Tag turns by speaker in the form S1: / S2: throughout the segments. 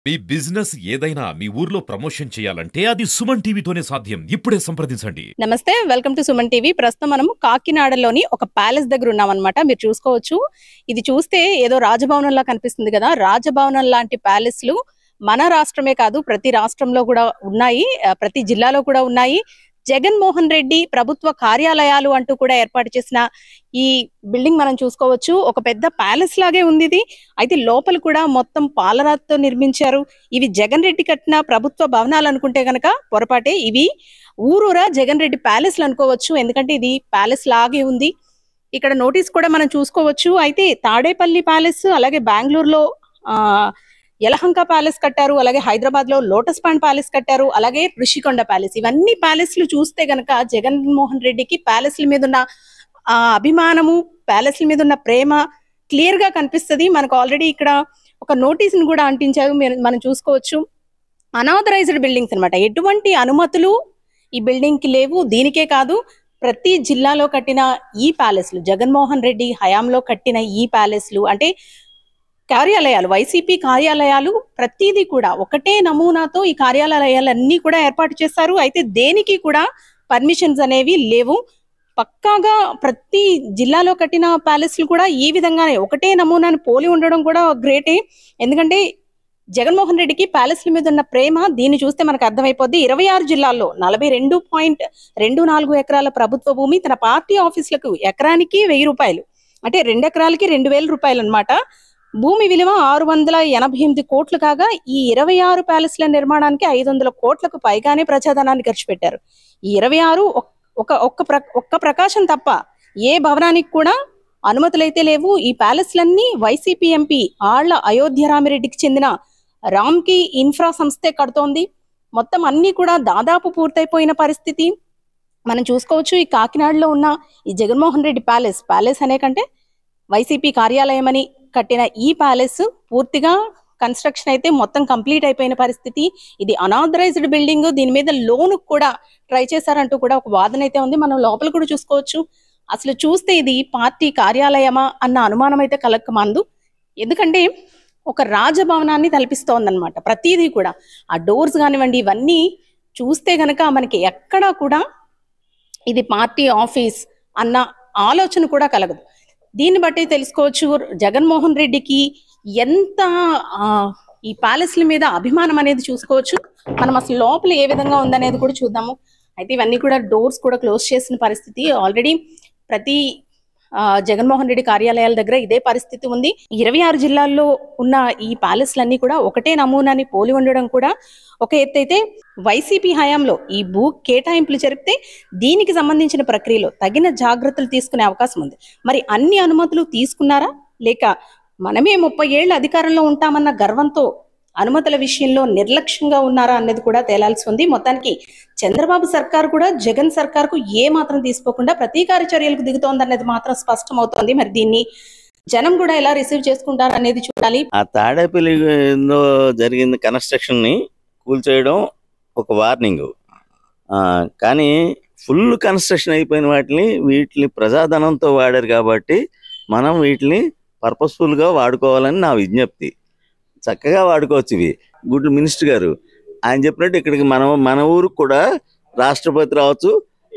S1: మీ business ఏదైనా మీ ఊర్లో promotion చేయాలంటే అది సుమన్ టీవీతోనే సాధ్యం. ఇప్పుడే సంప్రదించండి.
S2: నమస్తే, వెల్కమ్ టు సుమన్ టీవీ. ప్రస్తుతం మనం కాకినాడలోని ఒక ప్యాలెస్ దగ్గర ఉన్నామన్నమాట. మీరు చూసుకోవచ్చు, ఇది చూస్తే ఏదో రాజభవనంలా కనిపిస్తుంది కదా. రాజభవనం లాంటి ప్యాలెస్లు మన రాష్ట్రమే కాదు, ప్రతి రాష్ట్రంలో కూడా ఉన్నాయి, ప్రతి జిల్లాలో కూడా ఉన్నాయి. జగన్మోహన్ రెడ్డి ప్రభుత్వ కార్యాలయాలు అంటూ కూడా ఏర్పాటు చేసిన ఈ బిల్డింగ్ మనం చూసుకోవచ్చు. ఒక పెద్ద ప్యాలెస్ లాగే ఉంది ఇది. అయితే లోపల కూడా మొత్తం పాలరాతితో నిర్మించారు. ఇవి జగన్ రెడ్డి కట్టిన ప్రభుత్వ భవనాలు అనుకుంటే గనక పొరపాటే. ఇవి ఊరూరా జగన్ రెడ్డి ప్యాలెస్లు అనుకోవచ్చు, ఎందుకంటే ఇది ప్యాలెస్ లాగే ఉంది. ఇక్కడ నోటీస్ కూడా మనం చూసుకోవచ్చు. అయితే తాడేపల్లి ప్యాలెస్, అలాగే బెంగళూరులో యలహంక ప్యాలెస్ కట్టారు, అలాగే హైదరాబాద్ లో లోటస్ పాండ్ ప్యాలెస్ కట్టారు, అలాగే ఋషికొండ ప్యాలెస్. ఇవన్నీ ప్యాలెస్లు చూస్తే గనక జగన్మోహన్ రెడ్డికి ప్యాలెస్ల మీద ఉన్న అభిమానము, ప్యాలెస్ల మీద ఉన్న ప్రేమ క్లియర్ గా కనిపిస్తుంది మనకు. ఆల్రెడీ ఇక్కడ ఒక నోటీస్ ని కూడా అంటించారు, మనం చూసుకోవచ్చు. అనాథరైజ్డ్ బిల్డింగ్స్ అన్నమాట. ఎటువంటి అనుమతులు ఈ బిల్డింగ్ కి లేవు. దీనికే కాదు, ప్రతి జిల్లాలో కట్టిన ఈ ప్యాలెస్లు, జగన్మోహన్ రెడ్డి హయాంలో కట్టిన ఈ ప్యాలెస్లు అంటే కార్యాలయాలు, వైసీపీ కార్యాలయాలు ప్రతిదీ కూడా ఒకటే నమూనాతో ఈ కార్యాలయాలన్నీ కూడా ఏర్పాటు చేస్తారు. అయితే దేనికి కూడా పర్మిషన్స్ అనేవి లేవు. పక్కాగా ప్రతి జిల్లాలో కట్టిన ప్యాలెస్లు కూడా ఈ విధంగానే ఒకటే నమూనాని పోలి ఉండడం కూడా గ్రేటే. ఎందుకంటే జగన్మోహన్ రెడ్డికి ప్యాలెస్ల మీద ఉన్న ప్రేమ దీన్ని చూస్తే మనకు అర్థమైపోద్ది. 26 జిల్లాల్లో 42.24 ఎకరాల ప్రభుత్వ భూమి, తన పార్టీ ఆఫీసులకు ఎకరానికి 1000 రూపాయలు, అంటే 2 ఎకరాలకి 2000 రూపాయలు అనమాట. భూమి విలువ 688 కోట్లు కాగా ఈ 26 ప్యాలెస్ల నిర్మాణానికి 500 కోట్లకు పైగానే ప్రజాధనాన్ని ఖర్చు పెట్టారు. ఈ 26 ఒక్క ప్రకాశం తప్ప ఏ భవనానికి కూడా అనుమతులైతే లేవు. ఈ ప్యాలెస్లన్నీ వైసీపీ ఎంపీ ఆళ్ల అయోధ్య రామిరెడ్డికి చెందిన రామ్కి ఇన్ఫ్రా సంస్థే కడుతోంది. మొత్తం అన్ని కూడా దాదాపు పూర్తయిపోయిన పరిస్థితి మనం చూసుకోవచ్చు. ఈ కాకినాడలో ఉన్న ఈ జగన్మోహన్ రెడ్డి ప్యాలెస్ అనే కంటే వైసీపీ కార్యాలయం అని కట్టిన ఈ ప్యాలెస్ పూర్తిగా కన్స్ట్రక్షన్ అయితే మొత్తం కంప్లీట్ అయిపోయిన పరిస్థితి. ఇది అనాథరైజ్డ్ బిల్డింగ్, దీని మీద లోన్ కూడా ట్రై చేశారంటూ కూడా ఒక వాదన అయితే ఉంది. మనం లోపల కూడా చూసుకోవచ్చు. అసలు చూస్తే ఇది పార్టీ కార్యాలయమా అన్న అనుమానం అయితే కలక్కమందు. ఎందుకంటే ఒక రాజభవనాన్ని తలపిస్తోందన్నమాట. ప్రతిదీ కూడా ఆ డోర్స్ కానివ్వండి, ఇవన్నీ చూస్తే గనక మనకి ఎక్కడా కూడా ఇది పార్టీ ఆఫీస్ అన్న ఆలోచన కూడా కలగదు. దీన్ని బట్టి తెలుసుకోవచ్చు జగన్మోహన్ రెడ్డికి ఎంత ఈ ప్యాలెస్ల మీద అభిమానం అనేది చూసుకోవచ్చు. మనం అసలు లోపల ఏ విధంగా ఉందనేది కూడా చూద్దాము. అయితే ఇవన్నీ కూడా డోర్స్ కూడా క్లోజ్ చేసిన పరిస్థితి. ఆల్రెడీ ప్రతి జగన్మోహన్ రెడ్డి కార్యాలయాల దగ్గర ఇదే పరిస్థితి ఉంది. 26 జిల్లాల్లో ఉన్న ఈ ప్యాలెస్లన్నీ కూడా ఒకటే నమూనాని పోలి ఉండడం కూడా ఒక ఎత్తు అయితే, వైసీపీ హయాంలో ఈ భూ కేటాయింపులు జరిపితే దీనికి సంబంధించిన ప్రక్రియలో తగిన జాగ్రత్తలు తీసుకునే అవకాశం ఉంది. మరి అన్ని అనుమతులు తీసుకున్నారా, లేక మనమే 30 ఏళ్ల అధికారంలో ఉంటామన్న గర్వంతో అనుమతుల విషయంలో నిర్లక్ష్యంగా ఉన్నారా అన్నది కూడా తేలాల్సి ఉంది. మొత్తానికి చంద్రబాబు సర్కారు కూడా జగన్ సర్కారుకు ఏ మాత్రం తీసుకోకుండా ప్రతీకార చర్యలకు దిగుతోందనేది మాత్రం స్పష్టమవుతోంది. మరి దీన్ని జనం కూడా ఎలా రిసీవ్ చేసుకుంటారు అనేది చూడాలి.
S3: ఆ తాడేపల్లిలో జరిగిన కన్స్ట్రక్షన్ ని కూల్చేయడం ఒక వార్నింగ్, కానీ ఫుల్ కన్స్ట్రక్షన్ అయిపోయిన వీటిని ప్రజాధనంతో వాడారు కాబట్టి మనం వీటిని పర్పస్ఫుల్ గా వాడుకోవాలని నా విజ్ఞప్తి. చక్కగా వాడుకోవచ్చు ఇవి. గుడ్ మినిస్టర్ గారు ఆయన చెప్పినట్టు ఇక్కడికి మన ఊరికి కూడా రాష్ట్రపతి రావచ్చు,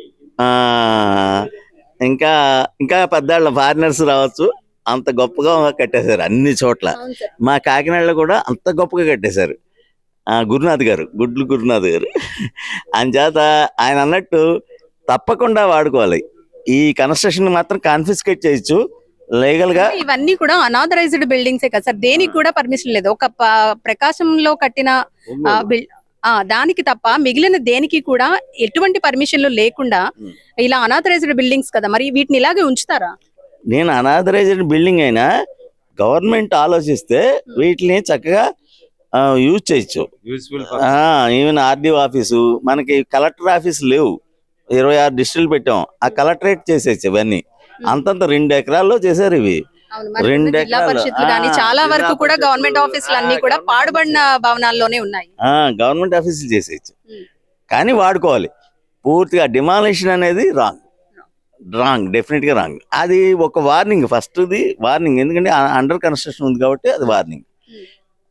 S3: ఇంకా ఇంకా పెద్దాళ్ళ ఫారినర్స్ రావచ్చు. అంత గొప్పగా కట్టేశారు అన్ని చోట్ల. మా కాకినాడలో కూడా అంత గొప్పగా కట్టేశారు గురునాథ్ గారు, గుడ్లు గురునాథ్ గారు. ఆయన చేత ఆయన అన్నట్టు తప్పకుండా వాడుకోవాలి. ఈ కన్స్ట్రక్షన్ మాత్రం కాన్ఫిస్కేట్ చేయొచ్చు లీగల్ గా.
S2: ఇవన్నీ కూడా అనాథరైజ్డ్ బిల్డింగ్సే కదా సార్, దేనికి కూడా పర్మిషన్ లేదు. ఒక ప్రకాశంలో కట్టిన దానికి తప్ప మిగిలిన దేనికి కూడా ఎటువంటి పర్మిషన్లు లేకుండా ఇలా అనాథరైజ్డ్ బిల్డింగ్స్ కదా, మరి వీటిని ఇలాగే ఉంచుతారా?
S3: నేను అనాథరైజ్డ్ బిల్డింగ్ అయినా గవర్నమెంట్ ఆలోచిస్తే వీటిని చక్కగా యూజ్ చేయొచ్చు. ఈవెన్ ఆర్డీఓ ఆఫీసు, మనకి కలెక్టర్ ఆఫీస్ లేవు, 26 డిస్ట్రిక్ట్లు పెట్టాం. ఆ కలెక్టరేట్ చేసేచ్చు ఇవన్నీ. అంతంత 2 ఎకరాల్లో చేశారు ఇవి. 2 ఎకరాలు
S2: చాలా వరకు కూడా గవర్నమెంట్ ఆఫీసులు అన్ని కూడా పాడుబడిన భవనాల్లోనే ఉన్నాయి.
S3: గవర్నమెంట్ ఆఫీసులు చేసేయచ్చు, కానీ వాడుకోవాలి. పూర్తిగా డిమాలిషన్ అనేది రాంగ్, డెఫినెట్ గా రాంగ్. అది ఒక వార్నింగ్, ఫస్ట్ వార్నింగ్. ఎందుకంటే అండర్ కన్స్ట్రక్షన్ ఉంది కాబట్టి అది వార్నింగ్.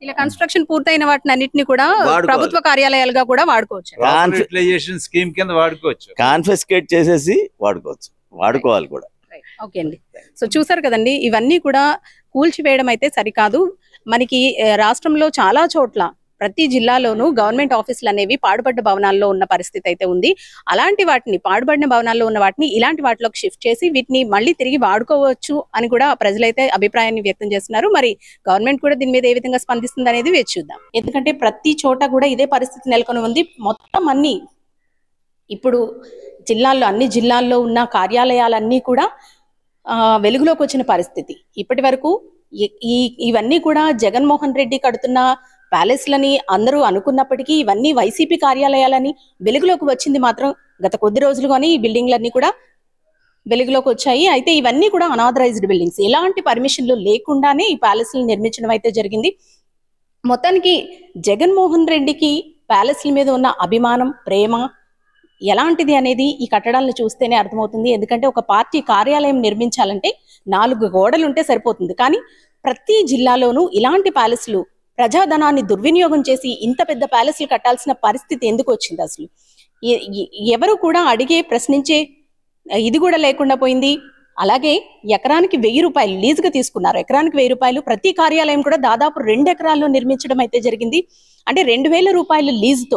S2: ఇలా కన్స్ట్రక్షన్ పూర్తయిన వాటిని అన్నిటిని కూడా
S3: వాడుకోవాలి.
S2: ప్రభుత్వ కార్యాలయాలుగా కూడా వాడుకోవచ్చు.
S4: యూటిలైజేషన్ స్కీమ్ కింద వాడుకోవచ్చు,
S3: కాన్ఫిస్కేట్ చేసేసి వాడుకోవచ్చు, వాడుకోవాలి కూడా.
S2: ఓకే అండి. సో చూసారు కదండి, ఇవన్నీ కూడా కూల్చివేయడం అయితే సరికాదు. మనకి రాష్ట్రంలో చాలా చోట్ల ప్రతి జిల్లాలోనూ గవర్నమెంట్ ఆఫీసులు అనేవి పాడుబడ్డ భవనాల్లో ఉన్న పరిస్థితి అయితే ఉంది. అలాంటి వాటిని, పాడుబడిన భవనాల్లో ఉన్న వాటిని ఇలాంటి వాటిలోకి షిఫ్ట్ చేసి వీటిని మళ్ళీ తిరిగి వాడుకోవచ్చు అని కూడా ప్రజలైతే అభిప్రాయాన్ని వ్యక్తం చేస్తున్నారు. మరి గవర్నమెంట్ కూడా దీని మీద ఏ విధంగా స్పందిస్తుంది అనేది వేచి చూద్దాం. ఎందుకంటే ప్రతి చోట కూడా ఇదే పరిస్థితి నెలకొని ఉంది. మొత్తం అన్ని ఇప్పుడు జిల్లాల్లో, అన్ని జిల్లాల్లో ఉన్న కార్యాలయాలన్నీ కూడా వెలుగులోకి వచ్చిన పరిస్థితి. ఇప్పటి వరకు ఇవన్నీ కూడా జగన్మోహన్ రెడ్డి కడుతున్న ప్యాలెస్లని అందరూ అనుకున్నప్పటికీ ఇవన్నీ వైసీపీ కార్యాలయాలని వెలుగులోకి వచ్చింది మాత్రం గత కొద్ది రోజులుగానే ఈ బిల్డింగ్లన్నీ కూడా వెలుగులోకి వచ్చాయి. అయితే ఇవన్నీ కూడా అనాథరైజ్డ్ బిల్డింగ్స్, ఎలాంటి పర్మిషన్లు లేకుండానే ఈ ప్యాలెస్లు నిర్మించడం అయితే జరిగింది. మొత్తానికి జగన్మోహన్ రెడ్డికి ప్యాలెస్ల మీద ఉన్న అభిమానం, ప్రేమ ఎలాంటిది అనేది ఈ కట్టడాలను చూస్తేనే అర్థమవుతుంది. ఎందుకంటే ఒక పార్టీ కార్యాలయం నిర్మించాలంటే 4 గోడలు ఉంటే సరిపోతుంది. కానీ ప్రతి జిల్లాలోనూ ఇలాంటి ప్యాలెస్లు ప్రజాధనాన్ని దుర్వినియోగం చేసి ఇంత పెద్ద ప్యాలెస్లు కట్టాల్సిన పరిస్థితి ఎందుకు వచ్చింది? అసలు ఎవరు కూడా అడిగే, ప్రశ్నించే ఇది కూడా లేకుండా పోయింది. అలాగే ఎకరానికి 1000 రూపాయలు లీజుగా తీసుకున్నారు. ఎకరానికి 1000 రూపాయలు. ప్రతి కార్యాలయం కూడా దాదాపు 2 ఎకరాల్లో నిర్మించడం అయితే జరిగింది. అంటే 2000 రూపాయలు లీజుతో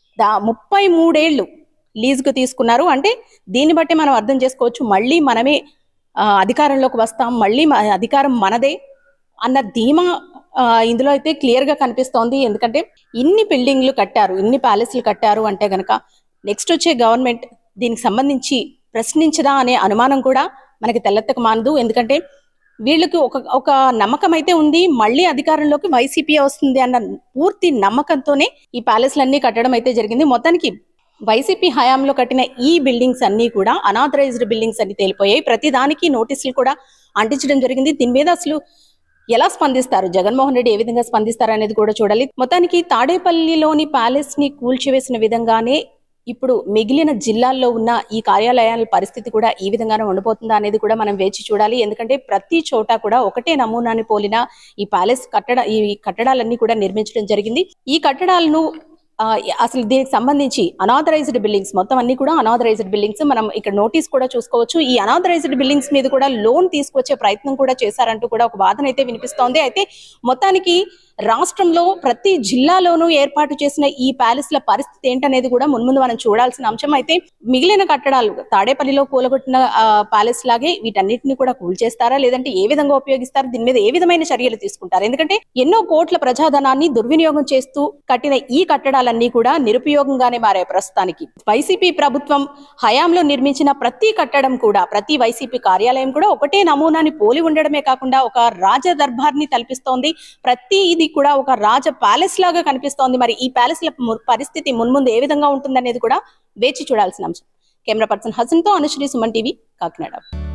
S2: 33 ఏళ్ళు లీజుకు తీసుకున్నారు. అంటే దీన్ని బట్టి మనం అర్థం చేసుకోవచ్చు, మళ్ళీ మనమే అధికారంలోకి వస్తాం, మళ్ళీ అధికారం మనదే అన్న ధీమా ఇందులో అయితే క్లియర్ గా కనిపిస్తోంది. ఎందుకంటే ఇన్ని బిల్డింగ్లు కట్టారు, ఇన్ని ప్యాలెస్లు కట్టారు అంటే గనక నెక్స్ట్ వచ్చే గవర్నమెంట్ దీనికి సంబంధించి ప్రశ్నించదా అనే అనుమానం కూడా మనకి తెల్లెత్తక మానదు. ఎందుకంటే వీళ్ళకి ఒక నమ్మకం అయితే ఉంది, మళ్ళీ అధికారంలోకి వైసీపీ వస్తుంది అన్న పూర్తి నమ్మకంతోనే ఈ ప్యాలెస్లన్నీ కట్టడం అయితే జరిగింది. మొత్తానికి వైసీపీ హయాంలో కట్టిన ఈ బిల్డింగ్స్ అన్ని కూడా అనాథరైజ్డ్ బిల్డింగ్స్ అని తేలిపోయాయి. ప్రతి దానికి నోటీసులు కూడా అంటించడం జరిగింది. దీని మీద అసలు ఎలా స్పందిస్తారు, జగన్మోహన్ రెడ్డి ఏ విధంగా స్పందిస్తారు అనేది కూడా చూడాలి. మొత్తానికి తాడేపల్లిలోని ప్యాలెస్ ని కూల్చివేసిన విధంగానే ఇప్పుడు మిగిలిన జిల్లాల్లో ఉన్న ఈ కార్యాలయాల పరిస్థితి కూడా ఈ విధంగానే ఉండిపోతుందా అనేది కూడా మనం వేచి చూడాలి. ఎందుకంటే ప్రతి చోట కూడా ఒకటే నమూనాని పోలిన ఈ ప్యాలెస్ కట్టడాలన్నీ కూడా నిర్మించడం జరిగింది. ఈ కట్టడాలను అసలు దీనికి సంబంధించి అనాథరైజ్డ్ బిల్డింగ్స్ మొత్తం అన్ని కూడా అనాథరైజ్డ్ బిల్డింగ్స్. మనం ఇక్కడ నోటీస్ కూడా చూసుకోవచ్చు. ఈ అనాథరైజ్డ్ బిల్డింగ్స్ మీద కూడా లోన్ తీసుకొచ్చే ప్రయత్నం కూడా చేశారంటూ కూడా ఒక వాదన అయితే వినిపిస్తోంది. అయితే మొత్తానికి రాష్ట్రంలో ప్రతి జిల్లాలోనూ ఏర్పాటు చేసిన ఈ ప్యాలెస్ల పరిస్థితి ఏంటనేది కూడా మున్ముందు మనం చూడాల్సిన అంశం. అయితే మిగిలిన కట్టడాలు తాడేపల్లిలో కూలగొట్టిన ప్యాలెస్ లాగే వీటన్నిటిని కూడా కూల్చేస్తారా, లేదంటే ఏ విధంగా ఉపయోగిస్తారు, దీని మీద ఏ విధమైన చర్యలు తీసుకుంటారు? ఎందుకంటే ఎన్నో కోట్ల ప్రజాధనాన్ని దుర్వినియోగం చేస్తూ కట్టిన ఈ కట్టడాలన్నీ కూడా నిరుపయోగంగానే మారాయి. ప్రస్తుతానికి వైసీపీ ప్రభుత్వం హయాంలో నిర్మించిన ప్రతి కట్టడం కూడా, ప్రతి వైసీపీ కార్యాలయం కూడా ఒకటే నమూనాని పోలి ఉండడమే కాకుండా ఒక రాజ దర్బార్ని తలపిస్తోంది. ప్రతి ఇది కూడా ఒక రాజ ప్యాలెస్ లాగా కనిపిస్తోంది. మరి ఈ ప్యాలెస్ల పరిస్థితి మున్ముందు ఏ విధంగా ఉంటుందనేది కూడా వేచి చూడాల్సిన అంశం. కెమెరా పర్సన్ హసన్ తో అనుశ్రీ, సుమన్ టీవీ, కాకినాడ.